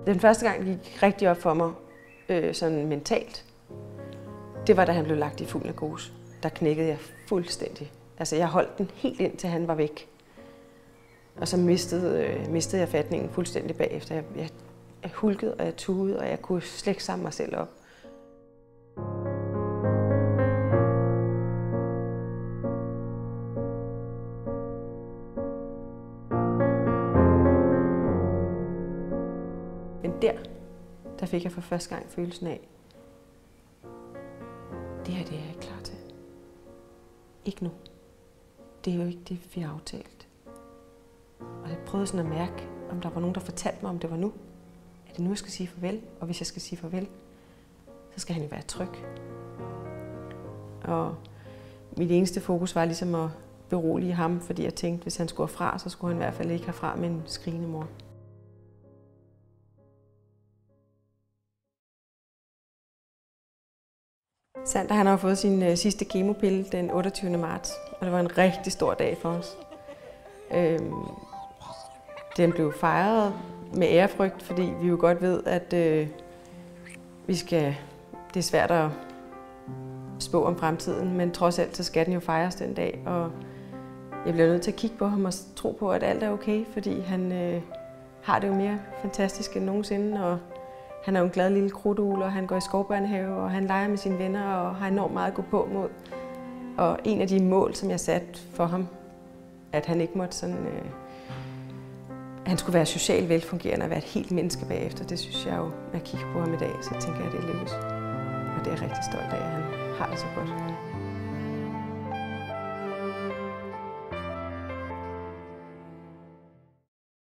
Den første gang, det gik rigtig op for mig, sådan mentalt, det var, da han blev lagt i fuld narkose. Der knækkede jeg fuldstændig. Altså, jeg holdt den helt ind, til han var væk. Og så mistede jeg fatningen fuldstændig bagefter. Jeg hulkede, og jeg tudede, og jeg kunne slet ikke samle mig selv op. Men der fik jeg for første gang følelsen af, det her, det er jeg ikke klar til. Ikke nu. Det er jo ikke det, vi har aftalt. Og jeg prøvede sådan at mærke, om der var nogen, der fortalte mig, om det var nu. Er det nu, jeg skal sige farvel? Og hvis jeg skal sige farvel, så skal han jo være tryg. Og mit eneste fokus var ligesom at berolige ham, fordi jeg tænkte, hvis han skulle fra, så skulle han i hvert fald ikke herfra med en skrigende mor. Sander, han har fået sin sidste kemopille den 28. marts, og det var en rigtig stor dag for os. Den blev fejret med ærefrygt, fordi vi jo godt ved, at det er svært at spå om fremtiden, men trods alt så skal den jo fejres den dag. Og jeg bliver nødt til at kigge på ham og tro på, at alt er okay, fordi han har det jo mere fantastisk end nogensinde. Og han er jo en glad lille krudtugle, og han går i skovbørnehave, og han leger med sine venner og har enormt meget at gå på mod. Og en af de mål, som jeg satte for ham, at han ikke måtte sådan... han skulle være socialt velfungerende og være et helt menneske bagefter. Det synes jeg jo, når jeg kigger på ham i dag, så tænker jeg, at det lykkes. Og det er jeg rigtig stolt af, at han har det så godt.